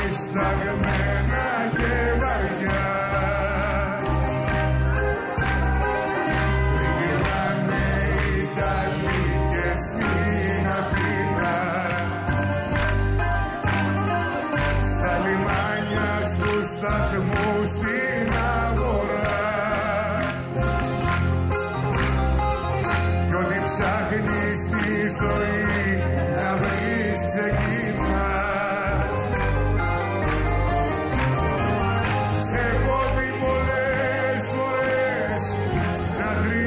σταγμένα και βαριά. Γυρνάνε οι Ιταλοί και στην Αθήνα, στα λιμάνια, στους σταθμούς, στην αγορά. Κι ό,τι ψάχνεις στη ζωή να βρεις ξεκινά. Σε έχω δει πολλές φορές να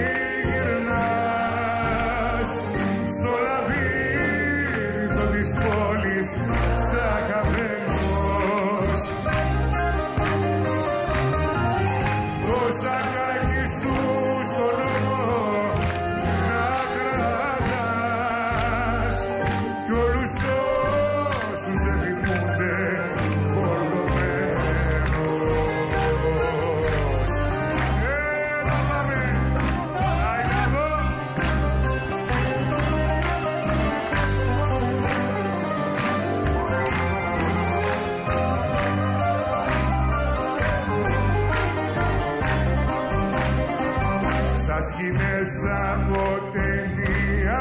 τριγυρνάς στο λαβύρινθο της πόλης σαν χαμένος. Το σακάκι σου στον νόμο να κρατάς κι όλους όσους δεν θυμούνται φορτωμένος. Έλα πάμε, άιντε εδώ. Σας σκηνές από ταινία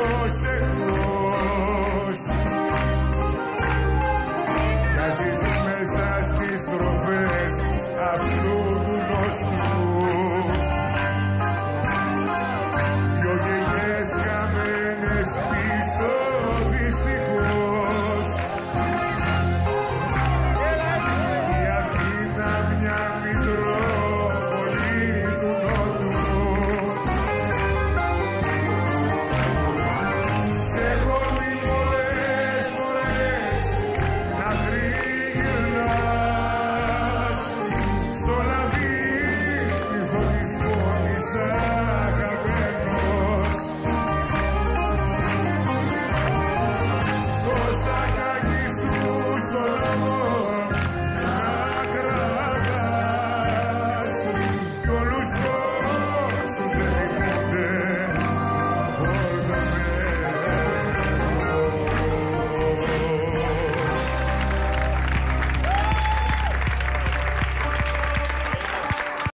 προσεχώς, μοιάζεις μέσα στις στροφές αυτού του γνωστού.